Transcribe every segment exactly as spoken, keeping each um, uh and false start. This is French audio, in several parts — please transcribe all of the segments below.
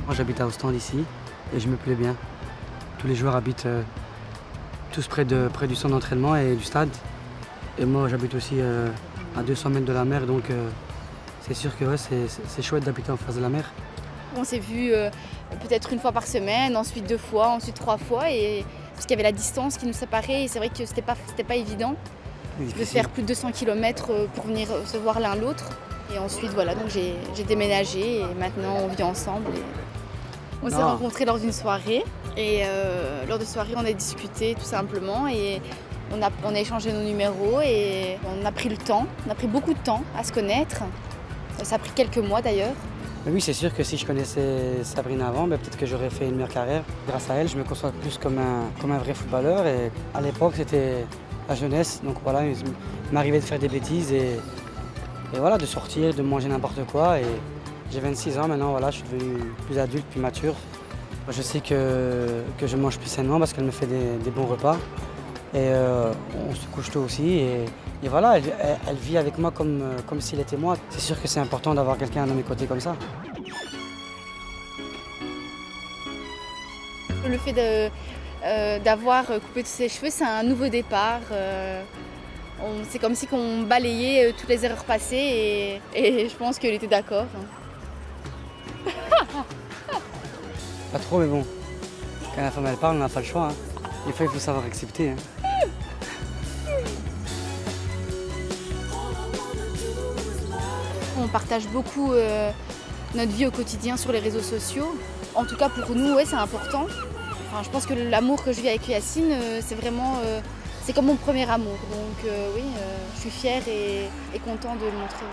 Moi j'habite à Ostende ici et je me plais bien. Tous les joueurs habitent euh, tous près, de, près du centre d'entraînement et du stade. Et moi j'habite aussi euh, à deux cents mètres de la mer, donc euh, c'est sûr que ouais, c'est chouette d'habiter en face de la mer. On s'est vu euh, peut-être une fois par semaine, ensuite deux fois, ensuite trois fois, et, parce qu'il y avait la distance qui nous séparait et c'est vrai que c'était pas, c'était pas évident de faire plus de deux cents kilomètres pour venir se voir l'un l'autre. Et ensuite voilà, donc j'ai déménagé et maintenant on vit ensemble. Et on s'est rencontrés lors d'une soirée et euh, lors de soirée on a discuté tout simplement et on a, on a échangé nos numéros et on a pris le temps, on a pris beaucoup de temps à se connaître. Ça a pris quelques mois d'ailleurs. Oui, c'est sûr que si je connaissais Sabrina avant, ben, peut-être que j'aurais fait une meilleure carrière. Grâce à elle, je me conçois plus comme un, comme un vrai footballeur. Et à l'époque, c'était la jeunesse. Donc voilà, il m'arrivait de faire des bêtises et, et voilà, de sortir, de manger n'importe quoi. Et j'ai vingt-six ans maintenant, voilà, je suis devenu plus adulte, plus mature. Je sais que, que je mange plus sainement parce qu'elle me fait des, des bons repas. Et euh, on se couche tôt aussi. Et, et voilà, elle, elle, elle vit avec moi comme, comme s'il était moi. C'est sûr que c'est important d'avoir quelqu'un à mes côtés comme ça. Le fait d'avoir euh, coupé tous ses cheveux, c'est un nouveau départ. Euh, c'est comme si on balayait toutes les erreurs passées et, et je pense qu'elle était d'accord. Pas trop, mais bon, quand la femme elle parle, on n'a pas le choix. Hein. Des fois, il faut savoir accepter. Hein. On partage beaucoup euh, notre vie au quotidien sur les réseaux sociaux. En tout cas, pour nous, ouais, c'est important. Enfin, je pense que l'amour que je vis avec Yacine, euh, c'est vraiment, euh, c'est comme mon premier amour. Donc euh, oui, euh, je suis fière et, et contente de le montrer.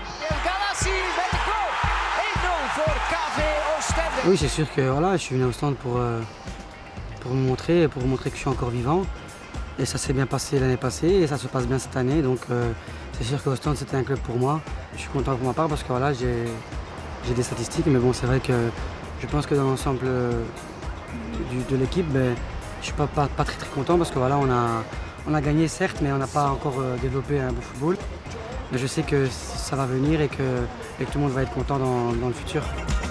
Oui, c'est sûr que voilà, je suis venu à Ostende pour, euh, pour me montrer, pour vous montrer que je suis encore vivant. Et ça s'est bien passé l'année passée et ça se passe bien cette année. Donc euh, c'est sûr que Ostende, c'était un club pour moi. Je suis content pour ma part parce que voilà, j'ai des statistiques. Mais bon, c'est vrai que je pense que dans l'ensemble euh, de l'équipe, ben, je ne suis pas, pas, pas très très content parce que voilà, on a, on a gagné certes, mais on n'a pas encore euh, développé un beau football. Mais je sais que ça va venir et que, et que tout le monde va être content dans, dans le futur.